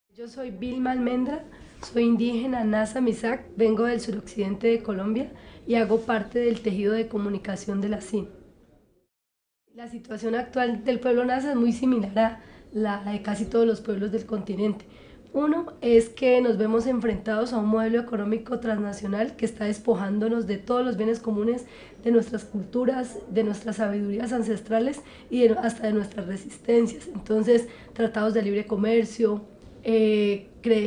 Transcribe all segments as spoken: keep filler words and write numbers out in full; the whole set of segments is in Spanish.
Yo soy Vilma Almendra, soy indígena Nasa Misac, vengo del suroccidente de Colombia y hago parte del tejido de comunicación de la C I N. La situación actual del pueblo Nasa es muy similar a la de casi todos los pueblos del continente. Uno es que nos vemos enfrentados a un modelo económico transnacional que está despojándonos de todos los bienes comunes, de nuestras culturas, de nuestras sabidurías ancestrales y de, hasta de nuestras resistencias. Entonces, tratados de libre comercio, eh,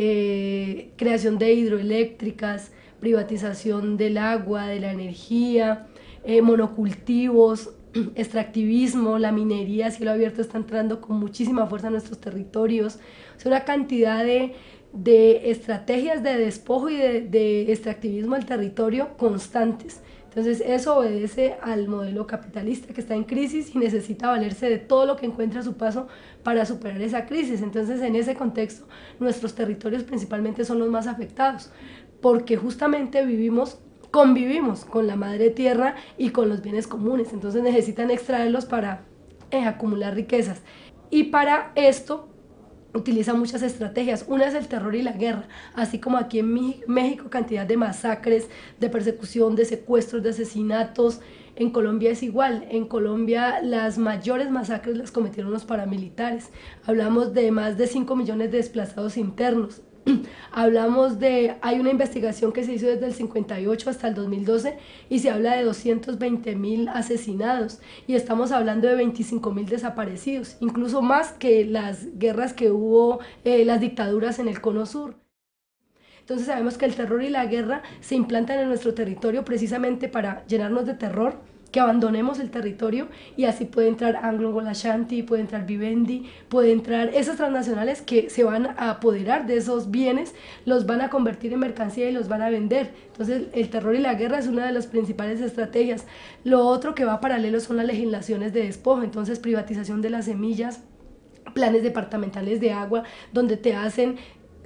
cre creación de hidroeléctricas, privatización del agua, de la energía, eh, monocultivos, extractivismo, la minería a cielo abierto está entrando con muchísima fuerza a nuestros territorios. O sea, una cantidad de, de estrategias de despojo y de, de extractivismo del territorio constantes. Entonces eso obedece al modelo capitalista que está en crisis y necesita valerse de todo lo que encuentra a su paso para superar esa crisis. Entonces en ese contexto nuestros territorios principalmente son los más afectados, porque justamente vivimos convivimos con la madre tierra y con los bienes comunes, entonces necesitan extraerlos para eh, acumular riquezas. Y para esto utiliza muchas estrategias. Una es el terror y la guerra, así como aquí en México cantidad de masacres, de persecución, de secuestros, de asesinatos. En Colombia es igual. En Colombia las mayores masacres las cometieron los paramilitares. Hablamos de más de cinco millones de desplazados internos. Hablamos de, hay una investigación que se hizo desde el cincuenta y ocho hasta el dos mil doce y se habla de doscientos veinte mil asesinados y estamos hablando de veinticinco mil desaparecidos, incluso más que las guerras que hubo, eh, las dictaduras en el Cono Sur. Entonces sabemos que el terror y la guerra se implantan en nuestro territorio precisamente para llenarnos de terror, que abandonemos el territorio y así puede entrar Anglo-Ngolo Ashanti, puede entrar Vivendi, puede entrar esas transnacionales que se van a apoderar de esos bienes, los van a convertir en mercancía y los van a vender. Entonces el terror y la guerra es una de las principales estrategias. Lo otro que va paralelo son las legislaciones de despojo, entonces privatización de las semillas, planes departamentales de agua donde te hacen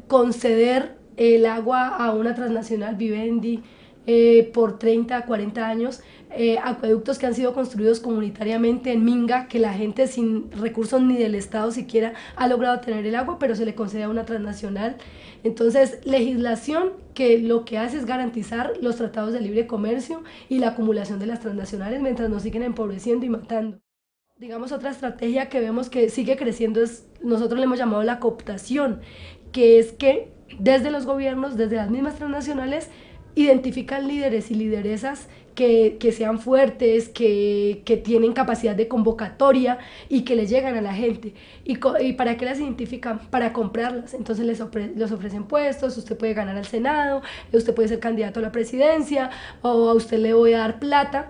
conceder el agua a una transnacional, Vivendi, eh, por treinta, cuarenta años, eh, acueductos que han sido construidos comunitariamente en Minga, que la gente sin recursos ni del Estado siquiera ha logrado tener el agua, pero se le concede a una transnacional. Entonces, legislación que lo que hace es garantizar los tratados de libre comercio y la acumulación de las transnacionales mientras nos siguen empobreciendo y matando. Digamos, otra estrategia que vemos que sigue creciendo es, nosotros le hemos llamado la cooptación, que es que desde los gobiernos, desde las mismas transnacionales, identifican líderes y lideresas que, que sean fuertes, que, que tienen capacidad de convocatoria y que le llegan a la gente. ¿Y, y para qué las identifican? Para comprarlas. Entonces les, ofre, les ofrecen puestos, usted puede ganar al Senado, usted puede ser candidato a la presidencia, o a usted le voy a dar plata.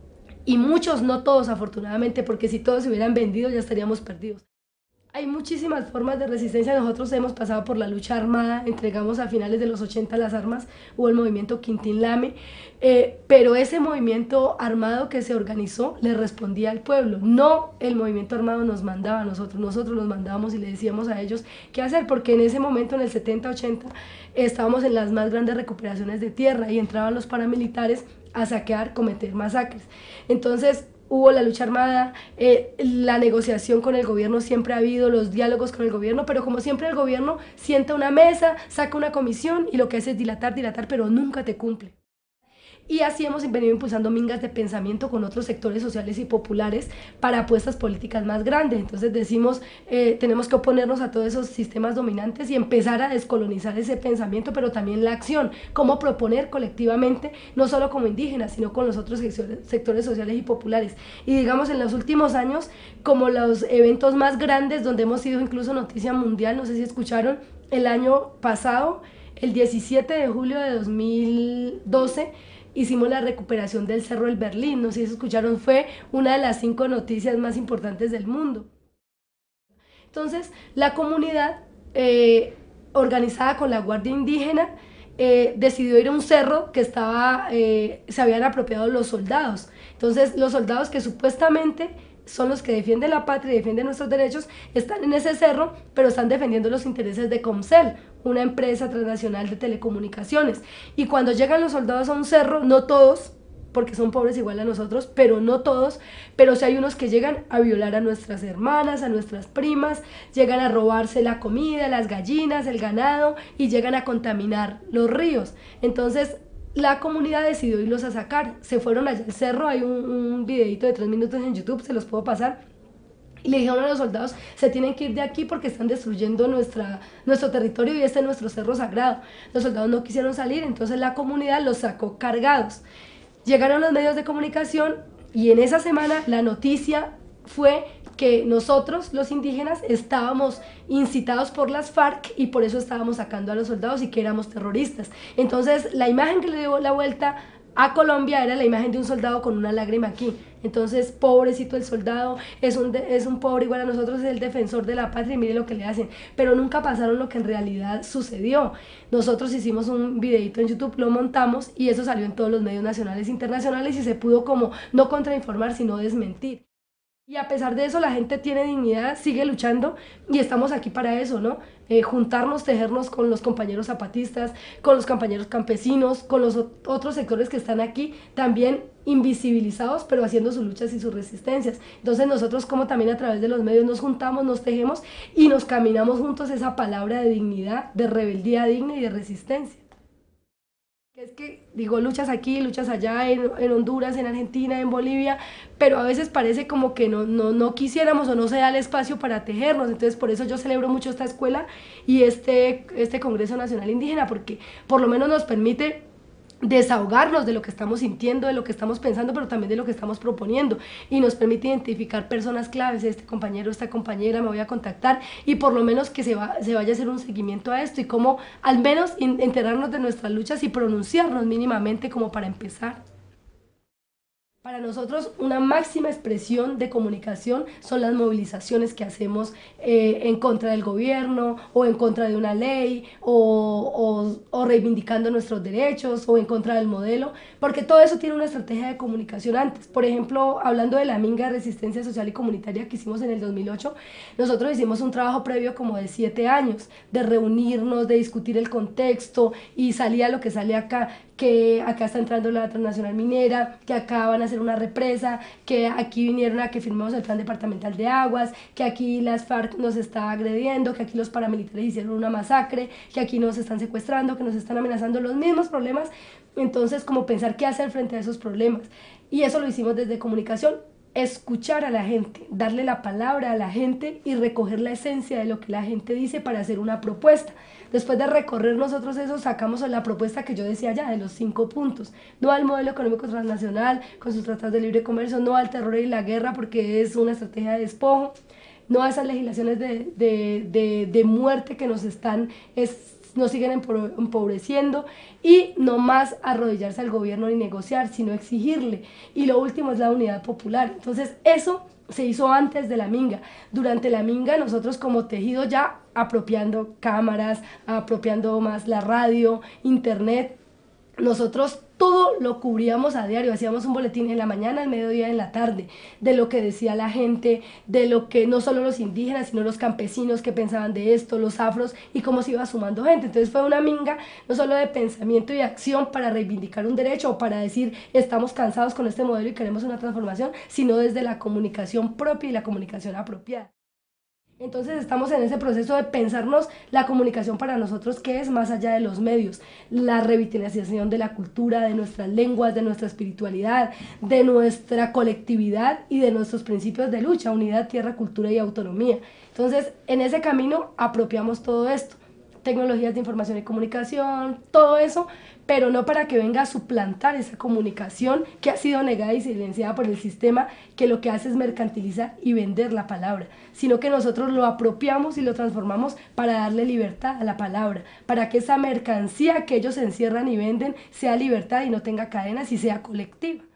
Y muchos, no todos afortunadamente, porque si todos se hubieran vendido ya estaríamos perdidos. Hay muchísimas formas de resistencia, nosotros hemos pasado por la lucha armada, entregamos a finales de los ochenta las armas, hubo el movimiento Quintín Lame, eh, pero ese movimiento armado que se organizó le respondía al pueblo, no el movimiento armado nos mandaba a nosotros, nosotros los mandábamos y le decíamos a ellos qué hacer, porque en ese momento, en el setenta, ochenta, estábamos en las más grandes recuperaciones de tierra y entraban los paramilitares a saquear, cometer masacres. Entonces, hubo la lucha armada, eh, la negociación con el gobierno siempre ha habido, los diálogos con el gobierno, pero como siempre el gobierno sienta una mesa, saca una comisión y lo que hace es dilatar, dilatar, pero nunca te cumple. Y así hemos venido impulsando mingas de pensamiento con otros sectores sociales y populares para apuestas políticas más grandes. Entonces decimos, eh, tenemos que oponernos a todos esos sistemas dominantes y empezar a descolonizar ese pensamiento, pero también la acción, cómo proponer colectivamente, no solo como indígenas, sino con los otros sectores sociales y populares. Y digamos, en los últimos años, como los eventos más grandes, donde hemos sido incluso noticia mundial, no sé si escucharon, el año pasado, el diecisiete de julio de dos mil doce, hicimos la recuperación del Cerro del Berlín, no sé si escucharon, fue una de las cinco noticias más importantes del mundo. Entonces, la comunidad eh, organizada con la Guardia Indígena eh, decidió ir a un cerro que estaba, eh, se habían apropiado los soldados. Entonces, los soldados que supuestamente son los que defienden la patria y defienden nuestros derechos, están en ese cerro, pero están defendiendo los intereses de Comcel, una empresa transnacional de telecomunicaciones. Y cuando llegan los soldados a un cerro, no todos, porque son pobres igual a nosotros, pero no todos, pero sí hay unos que llegan a violar a nuestras hermanas, a nuestras primas, llegan a robarse la comida, las gallinas, el ganado y llegan a contaminar los ríos. Entonces la comunidad decidió irlos a sacar, se fueron allá al cerro, hay un, un videito de tres minutos en YouTube, se los puedo pasar. Y le dijeron a los soldados, se tienen que ir de aquí porque están destruyendo nuestra, nuestro territorio y este es nuestro cerro sagrado. Los soldados no quisieron salir, entonces la comunidad los sacó cargados. Llegaron los medios de comunicación y en esa semana la noticia fue que nosotros, los indígenas, estábamos incitados por las FARC y por eso estábamos sacando a los soldados y que éramos terroristas. Entonces la imagen que le dio la vuelta a Colombia era la imagen de un soldado con una lágrima aquí. Entonces, pobrecito el soldado, es un, de, es un pobre igual a nosotros, es el defensor de la patria y mire lo que le hacen. Pero nunca pasaron lo que en realidad sucedió. Nosotros hicimos un videito en YouTube, lo montamos y eso salió en todos los medios nacionales e internacionales y se pudo como no contrainformar, sino desmentir. Y a pesar de eso, la gente tiene dignidad, sigue luchando y estamos aquí para eso, ¿no? Eh, juntarnos, tejernos con los compañeros zapatistas, con los compañeros campesinos, con los otros sectores que están aquí, también invisibilizados, pero haciendo sus luchas y sus resistencias. Entonces nosotros como también a través de los medios nos juntamos, nos tejemos y nos caminamos juntos esa palabra de dignidad, de rebeldía digna y de resistencia. Es que, digo, luchas aquí, luchas allá, en, en Honduras, en Argentina, en Bolivia, pero a veces parece como que no, no, no quisiéramos o no se da el espacio para tejernos. Entonces por eso yo celebro mucho esta escuela y este, este Congreso Nacional Indígena, porque por lo menos nos permite desahogarnos de lo que estamos sintiendo, de lo que estamos pensando, pero también de lo que estamos proponiendo y nos permite identificar personas claves, este compañero, esta compañera, me voy a contactar y por lo menos que se, va, se vaya a hacer un seguimiento a esto y cómo al menos enterarnos de nuestras luchas y pronunciarnos mínimamente como para empezar. Para nosotros una máxima expresión de comunicación son las movilizaciones que hacemos eh, en contra del gobierno o en contra de una ley o, o, o reivindicando nuestros derechos o en contra del modelo, porque todo eso tiene una estrategia de comunicación antes. Por ejemplo, hablando de la minga de resistencia social y comunitaria que hicimos en el dos mil ocho, nosotros hicimos un trabajo previo como de siete años, de reunirnos, de discutir el contexto y salía lo que sale acá, que acá está entrando la transnacional minera, que acá van a hacer una represa, que aquí vinieron a que firmemos el plan departamental de aguas, que aquí las FARC nos está agrediendo, que aquí los paramilitares hicieron una masacre, que aquí nos están secuestrando, que nos están amenazando, los mismos problemas. Entonces, como pensar qué hacer frente a esos problemas. Y eso lo hicimos desde comunicación, escuchar a la gente, darle la palabra a la gente y recoger la esencia de lo que la gente dice para hacer una propuesta. Después de recorrer nosotros eso, sacamos la propuesta que yo decía ya, de los cinco puntos. No al modelo económico transnacional, con sus tratados de libre comercio, no al terror y la guerra, porque es una estrategia de despojo, no a esas legislaciones de, de, de, de muerte que nos están... Es, nos siguen empobreciendo y no más arrodillarse al gobierno ni negociar, sino exigirle. Y lo último es la unidad popular. Entonces eso se hizo antes de la minga. Durante la minga nosotros como tejido ya apropiando cámaras, apropiando más la radio, internet, nosotros todo lo cubríamos a diario, hacíamos un boletín en la mañana, al mediodía, en la tarde, de lo que decía la gente, de lo que no solo los indígenas, sino los campesinos que pensaban de esto, los afros, y cómo se iba sumando gente. Entonces fue una minga no solo de pensamiento y acción para reivindicar un derecho o para decir estamos cansados con este modelo y queremos una transformación, sino desde la comunicación propia y la comunicación apropiada. Entonces estamos en ese proceso de pensarnos la comunicación para nosotros, que es más allá de los medios, la revitalización de la cultura, de nuestras lenguas, de nuestra espiritualidad, de nuestra colectividad y de nuestros principios de lucha, unidad, tierra, cultura y autonomía. Entonces en ese camino apropiamos todo esto, tecnologías de información y comunicación, todo eso, pero no para que venga a suplantar esa comunicación que ha sido negada y silenciada por el sistema, que lo que hace es mercantilizar y vender la palabra, sino que nosotros lo apropiamos y lo transformamos para darle libertad a la palabra, para que esa mercancía que ellos encierran y venden sea libertad y no tenga cadenas y sea colectiva.